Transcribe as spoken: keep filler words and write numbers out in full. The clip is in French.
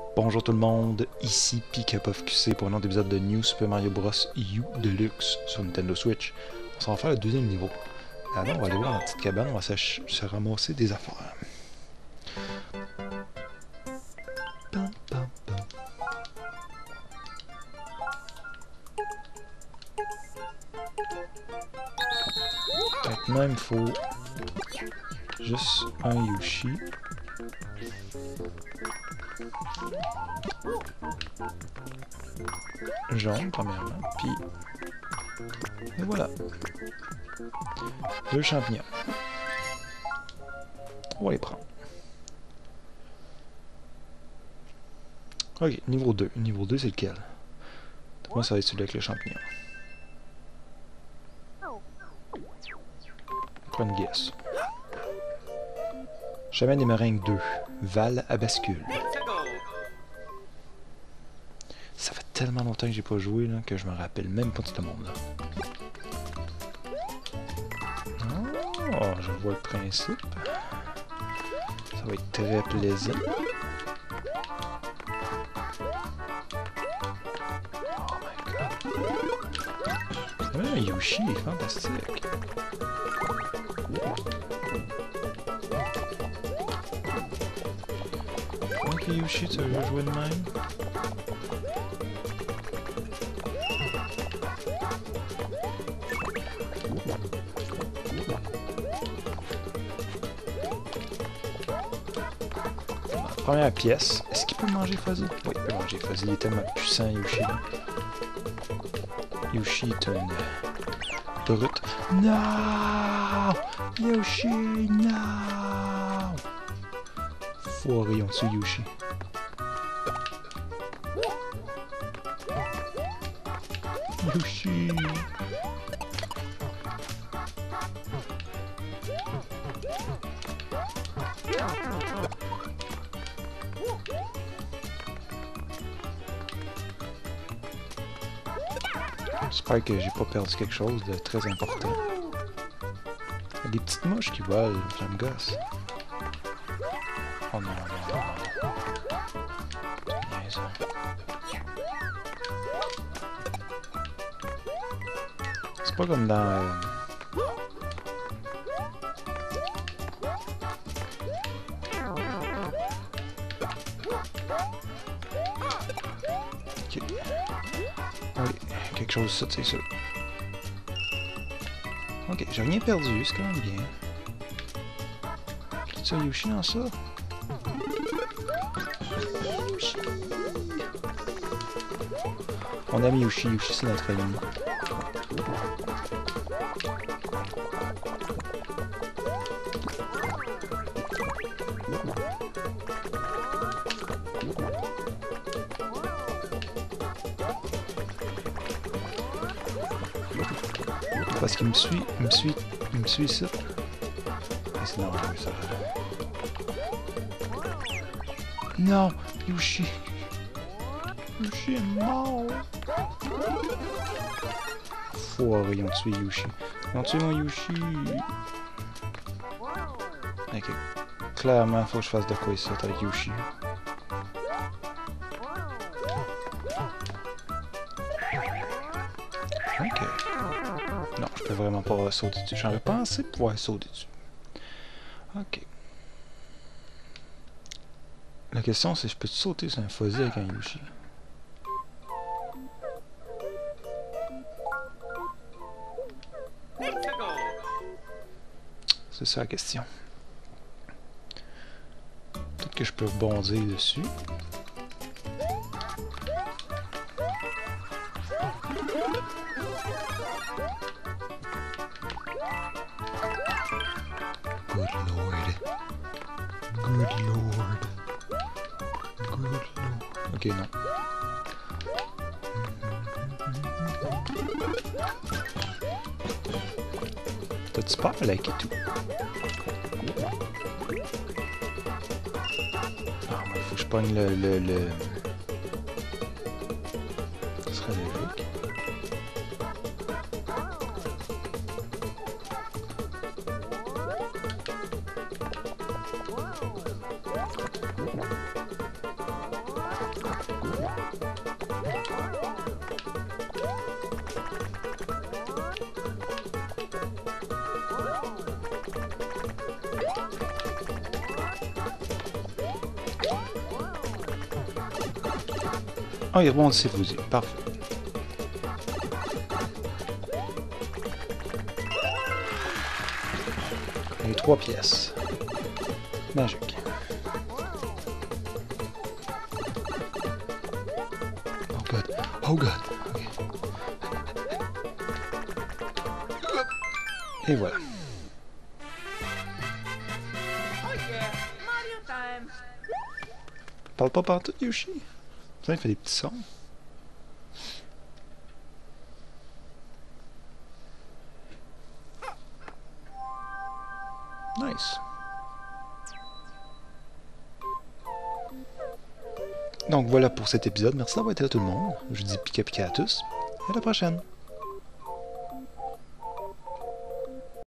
Bonjour tout le monde, ici PikaPofQC pour un autre épisode de New Super Mario Bros. U Deluxe sur Nintendo Switch. On s'en va faire le deuxième niveau. Avant, on va aller voir dans la petite cabane, on va se, se ramasser des affaires. Pam, pam, pam. Peut-être même, il faut juste un Yoshi. Jaune, premièrement, puis et voilà. Deux champignons. On va les prendre. Ok, niveau deux. Niveau deux, c'est lequel? Moi, ça va être celui avec le champignon. Prends une guess. Chemin des Meringues deux. Val à bascule. Ça fait tellement longtemps que j'ai pas joué là, que je me rappelle même pas de ce monde-là. Oh, je vois le principe. Ça va être très plaisant. Oh my god. Ouais, Yoshi est fantastique. Ok Yoshi, tu veux jouer de même? Première pièce. Est-ce qu'il peut manger Fuzzy? Oui, il peut manger Fuzzy. Il est tellement puissant, Yoshi. Là. Yoshi est une brute. Non! Yoshi, non! Foiré en dessous, Yoshi. Yoshi! J'espère que j'ai pas perdu quelque chose de très important. Il y a des petites mouches qui volent, ça me gosse. Oh non, non, non, non. C'est bien ça. C'est pas comme dans... Euh... Ok. Allez, quelque chose de ça, c'est sûr. Ok, j'ai rien perdu, c'est quand même bien. Qu'est-ce que ça, Yoshi dans ça? Yoshi. On aime Yoshi, Yoshi c'est notre ami. Parce qu'il me suit, il me suit, il me suit ici. Et c'est dangereux ça. Non, Yoshi. Yoshi est mort. Foiré, ils ont tué Yoshi. Ils ont tué mon Yoshi. Ok. Clairement, faut que je fasse de quoi ici avec Yoshi. Ok. Non, je peux vraiment pas sauter dessus. J'aurais pensé pouvoir sauter dessus. Ok. La question c'est, je peux sauter sur un Fuzzy avec un Yoshi? C'est ça la question. Peut-être que je peux rebondir dessus. Good lord. Good lord. Good lord. Ok, non. T'as-tu peur, like et tout? Ah, mais faut que je pogne le... le, le... Ce serait logique. Ah, il rebondit ses fusils. Parfait. Les trois pièces. Magique. Oh god. Oh god. Okay. Et voilà. Parle pas partout, Yoshi. Ça, il fait des petits sons. Nice. Donc voilà pour cet épisode. Merci d'avoir été là tout le monde. Je vous dis pika pika à tous. Et à la prochaine.